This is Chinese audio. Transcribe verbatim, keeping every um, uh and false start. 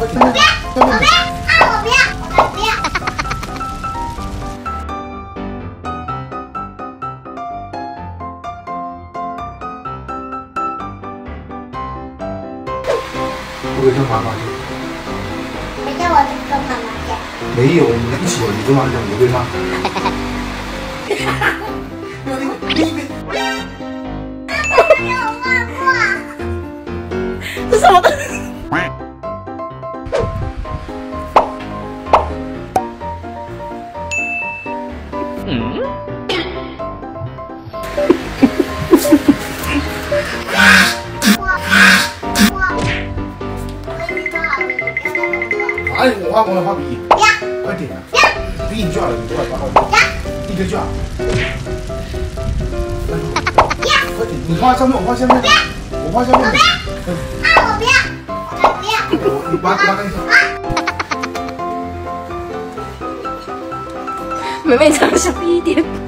快点！我不要！我不要！啊！我不要！我才不要！ 我跟妈妈讲。 没叫我跟妈妈讲。 没有，我们一起玩。你跟妈妈讲，我对吗？没有那个，别别。 没有画画。 这什么的？嗯。 哎，我画我画笔，快点啊！笔就好了，你快把画笔，一个就好。快点，你画上面，我画下面，我画下面。 啊，我不要，我才不要。 你把把那个。 妹妹长小一点。